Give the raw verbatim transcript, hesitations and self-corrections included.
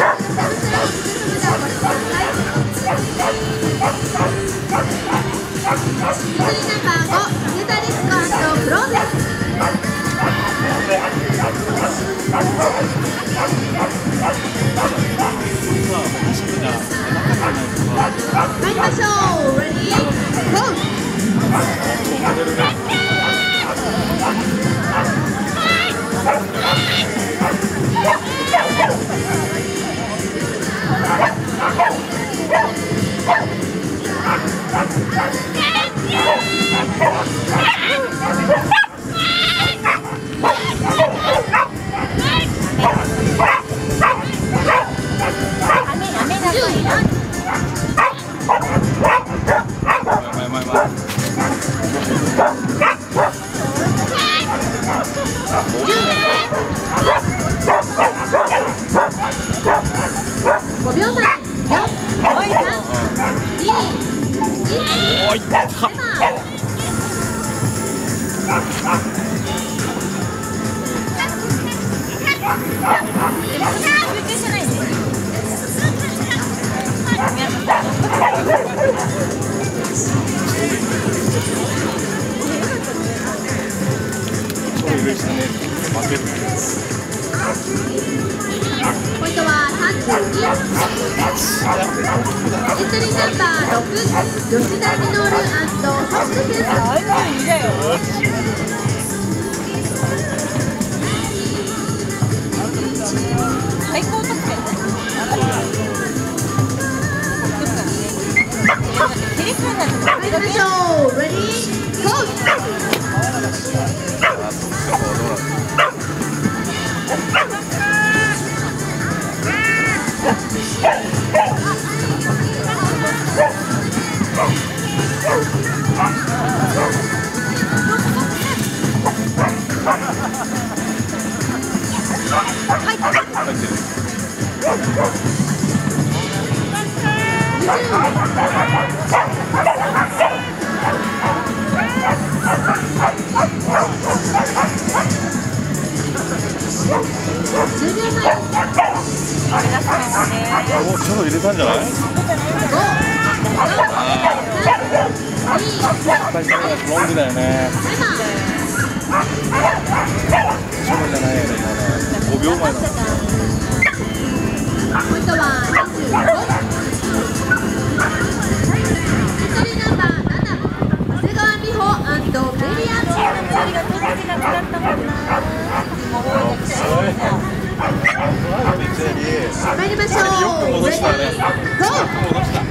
参りましょう。レディーゴー。ごびょうまえ、よん、さん、に、いち、ポイントはさんじゅうに。エントリーナンバーろく、吉田稔&星野選手。 最高得点ね。 参りましょう。レディーゴー。 お、ちょっと入れたんじゃない？ロングだよね。ちょっとじゃないよね、今ね。ごびょうまえだ。 ポイントはにじゅうご。エントリーナンバーなな、長谷川美穂&ベリア。参りましょう。レディーゴー。